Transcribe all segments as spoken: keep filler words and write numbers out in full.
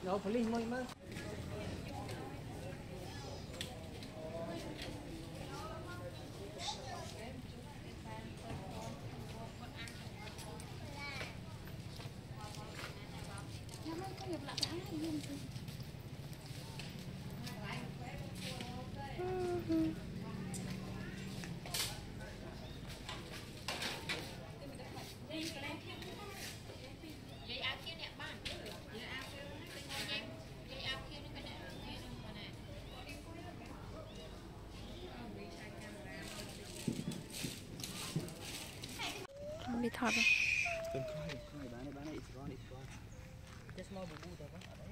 No, police mo ima. Bị thọt rồi. Đừng coi, coi bán này, bán này, it's gone, it's gone. Just small bù bù thôi có ở đấy.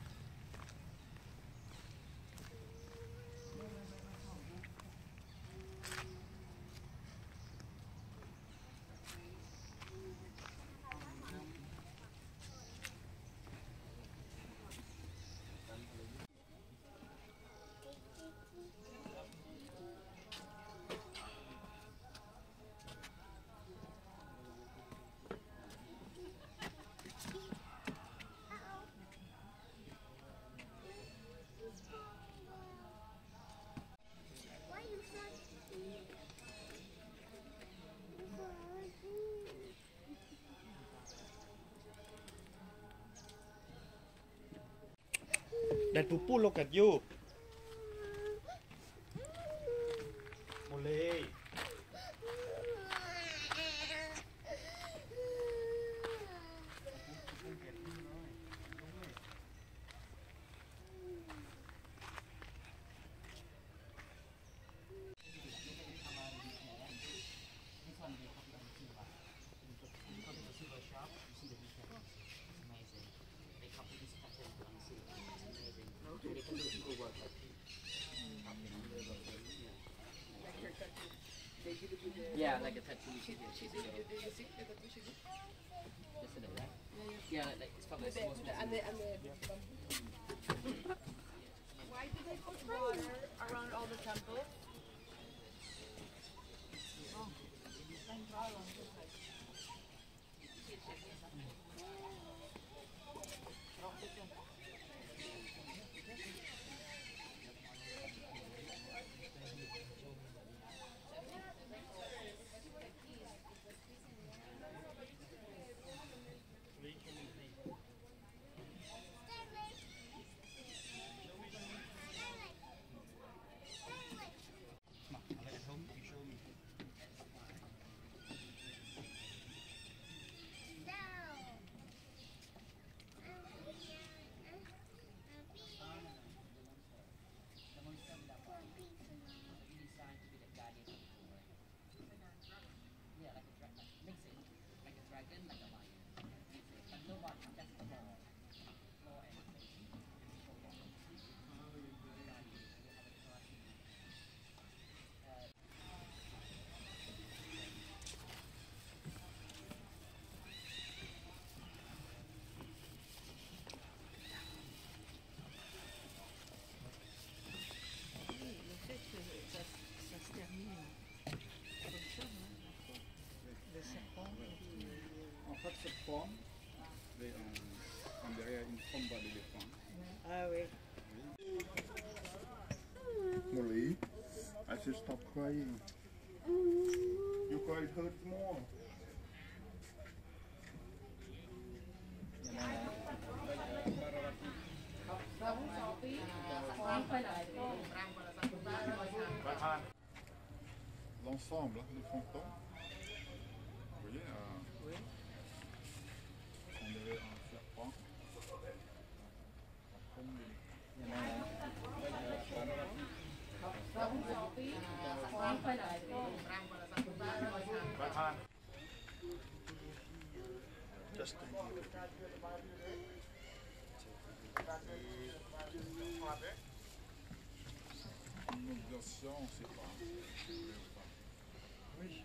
That poo look at you. Boleh. Yeah, like a tattoo. She did, she did, did you see the tattoo she did? Yesterday, right? Yeah, like it's probably the most. And the, and the Why do they put water around all the temples? Oh, En fait, cette forme, on dirait une forme d'éléphant. Ah oui. Molly, I said stop crying. You cry, it hurts more. L'ensemble du fronton, vous voyez, euh, Oui. on dirait un serpent. Just une observation, on ne sait pas. Oui.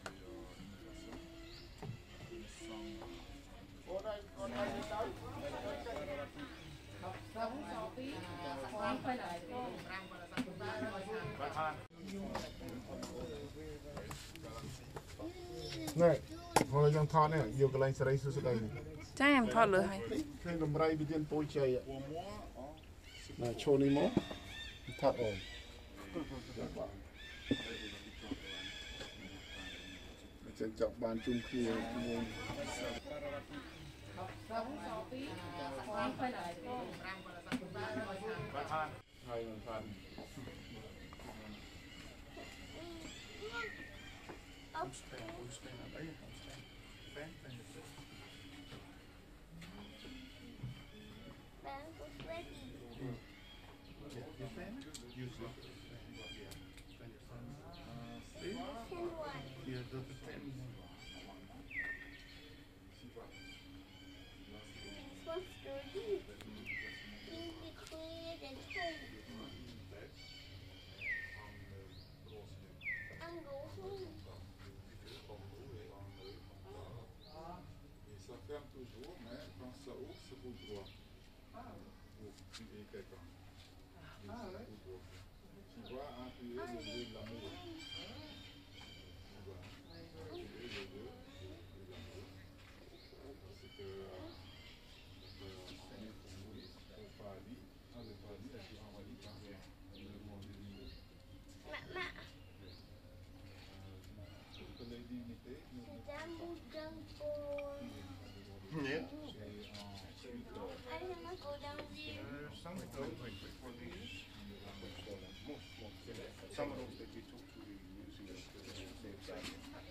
Right. Thôi trong thon này, nhiều cái lạnh srei sơ đây. Chắc em thọt lửa hay. Thêm cầm ray bị tiền bôi chay ạ. Nè, chôn đi mốt. Thọt rồi. Chân chọc bàn chung kia. Hai lần phần. Ferme toujours, mais quand ça ouvre, c'est pour droit. Et quelqu'un. Tu vois, appuyer le jeu de l'amour. Tu vois, appuyer le jeu de l'amour. Parce que au paradis, dans le paradis, il y a un paradis par le monde des divinité. Pour que les divinités nous Yeah. I wanna go down there. Some of those, like for these, most, most, some of those that we took to the museum, same side.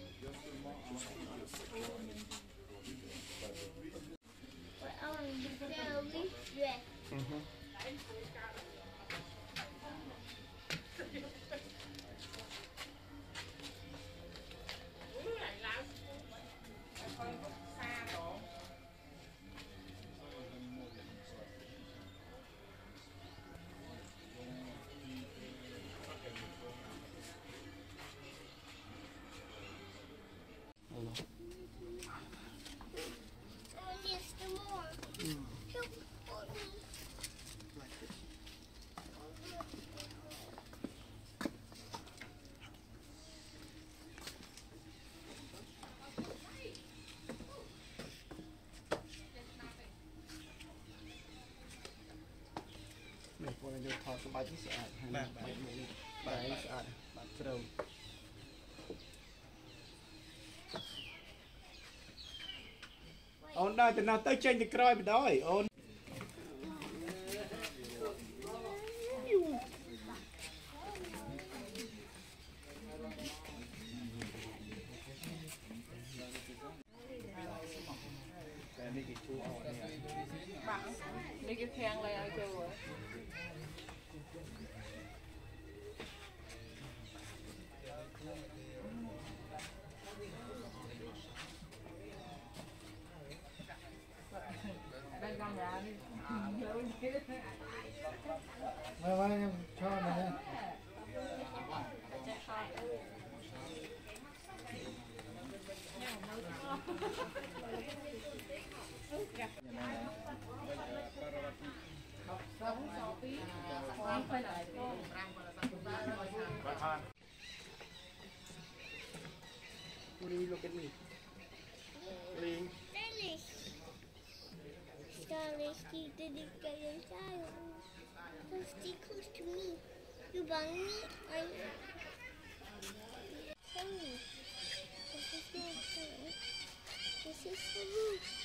But I want to get a leaf dress. Mm-hmm. Hãy subscribe cho kênh Ghiền Mì Gõ để không bỏ lỡ những video hấp dẫn. Ôn đây từ nào tới trên thì coi mình đói ôn. Đi cái khen lại ai chơi rồi. Đây con gà đi. Mai mai em cho này nha. What do you look at me? Ling. Starlight, you didn't get inside. Don't stay close to me. You bang me? I. Hey, this is not funny. This is for you.